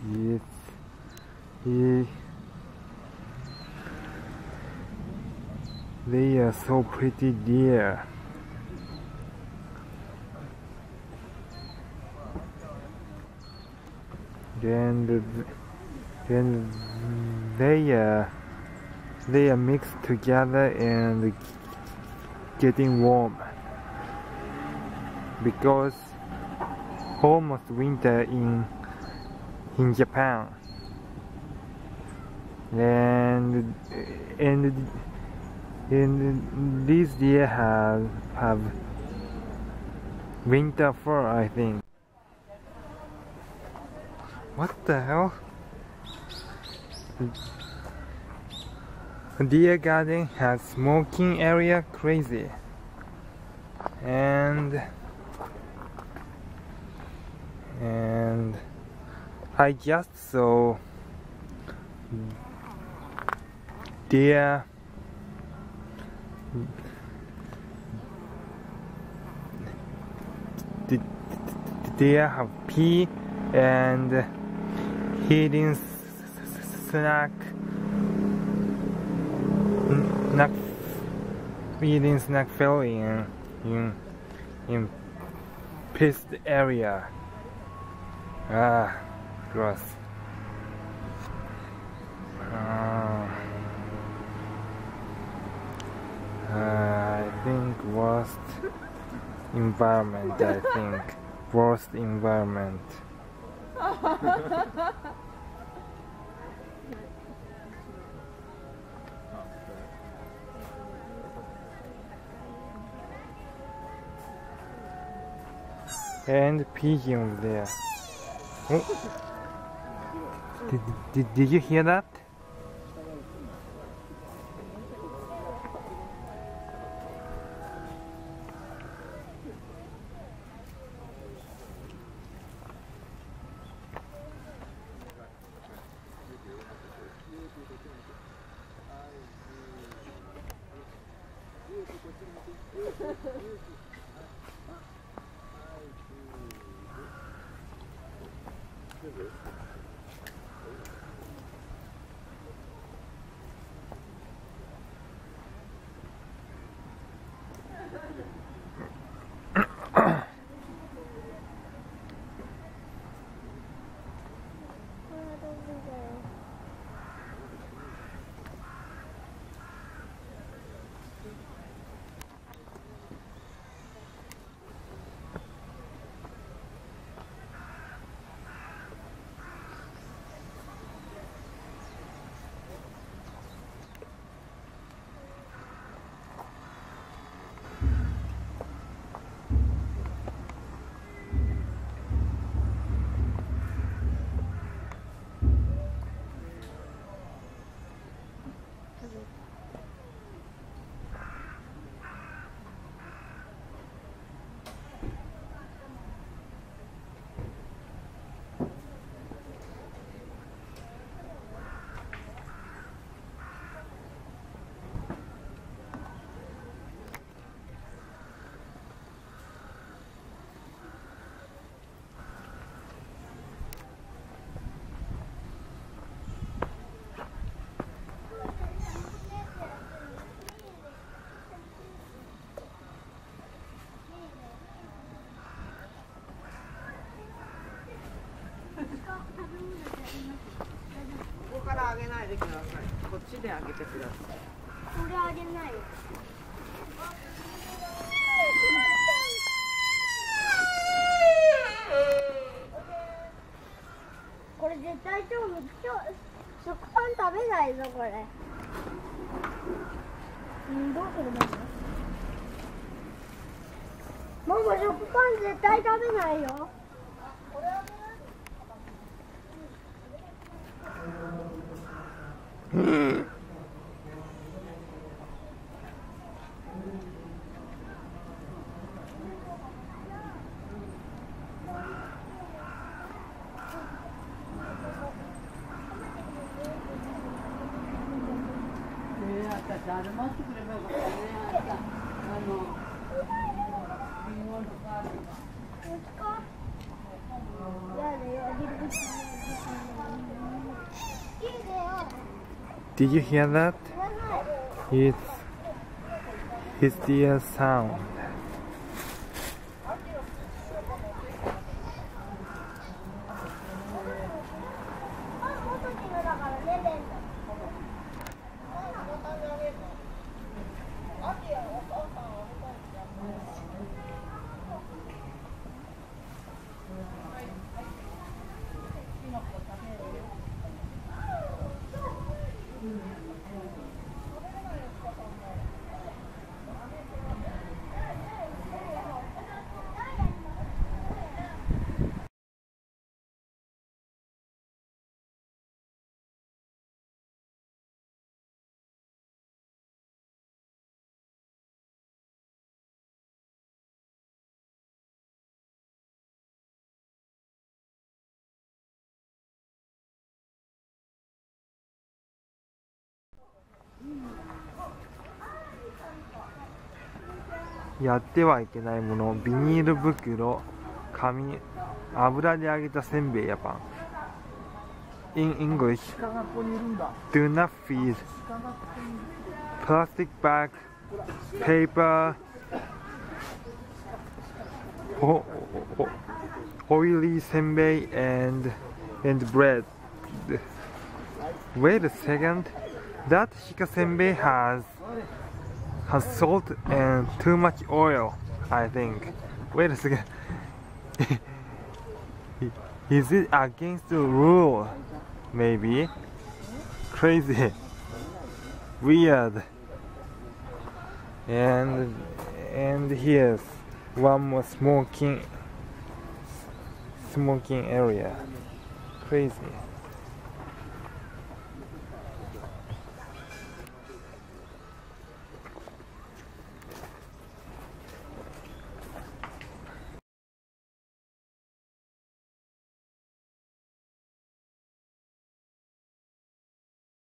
Yes, he, they are so pretty deer. Then they are mixed together and getting warm because almost winter in Japan, and these deer have winter fur, I think. What the hell? Deer garden has smoking area, crazy. And I just saw deer have pee and eating snack fell in pissed area. Ah, gross. I think worst environment. I think worst environment. And pigeons there. Oh. Did you hear that? Yeah, they are. Did you hear that? It's the sound.やってはいけないもの、ビニール袋、紙、油で揚げたせんべいやパン。In English, do not feed plastic bag, paper, oily senbei and bread. Wait a second, that shika senbei has salt and too much oil, I think. Wait a second. Is it against the rule? Maybe. Crazy. Weird. And here's one more smoking area. Crazy.